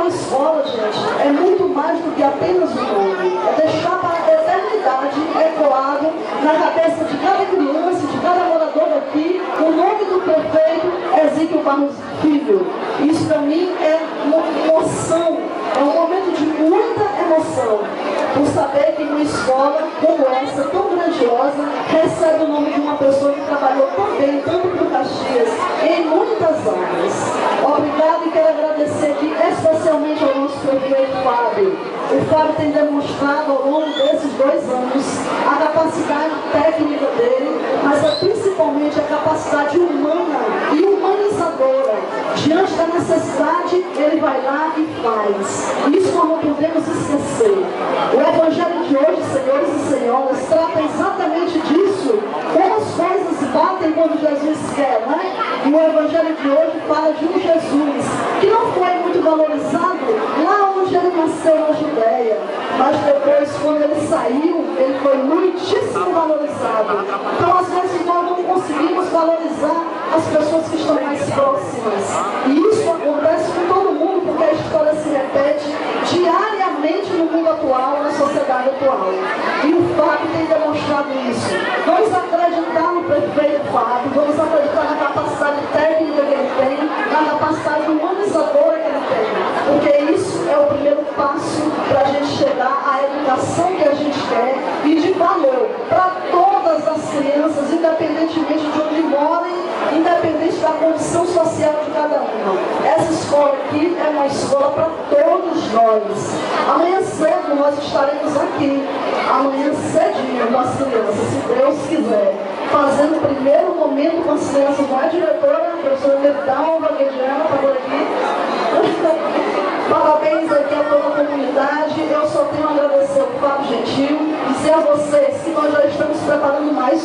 Uma escola, gente, é muito mais do que apenas um nome. É deixar para a eternidade ecoado na cabeça de cada criança, de cada morador aqui, o nome do prefeito Ezequiel Barros Filho. Isso para mim é uma emoção, é um momento de muita emoção, por saber que uma escola como essa, tão grandiosa, recebe o nome de uma pessoa que trabalhou tão bem, tanto para o Caxias, em muitas áreas. Obrigado, e quero agradecer aqui especialmente ao nosso prefeito Fábio. O Fábio tem demonstrado ao longo desses 2 anos a capacidade técnica dele, mas principalmente a capacidade humana e humanizadora. Diante da necessidade, ele vai lá e faz. Isso nós não podemos esquecer. O Evangelho de hoje, senhores e senhoras, trata exatamente disso. Como as coisas batem quando Jesus quer, né? E o Evangelho de hoje fala de um Jesus que não foi muito valorizado lá onde ele nasceu, na Judéia. Mas depois, quando ele saiu, ele foi muitíssimo valorizado. Então, às vezes, nós não conseguimos valorizar as pessoas que estão mais próximas. E isso acontece com todo mundo, porque a história se repete diariamente no mundo atual, na sociedade atual. E o Fábio tem demonstrado isso. Vamos acreditar no prefeito Fábio, vamos acreditar na capacidade técnica que ele tem, na capacidade humanizadora que ele tem. Porque isso é o primeiro passo para a gente chegar à educação que a gente quer e de valor para todas as crianças, independentemente de onde morem, independente da condição social de cada uma. Essa escola aqui é uma escola para todos nós. Amanhã cedo nós estaremos aqui, amanhã cedinho com as crianças, se Deus quiser, fazendo o primeiro momento com as crianças. Não é, diretora? A professora Levidão, Vaguediana, está por aqui. Parabéns aqui a toda a comunidade. Eu só tenho a agradecer ao Fábio Gentil, dizer a vocês que nós já estamos preparando mais